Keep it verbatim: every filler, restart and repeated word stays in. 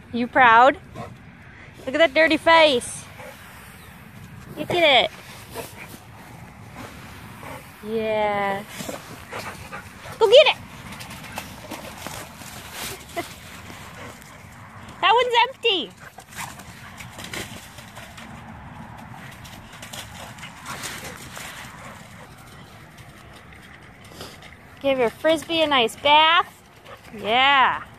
You proud? Look at that dirty face. Look at it. Yeah. Go get it. That one's empty. Give your frisbee a nice bath. Yeah.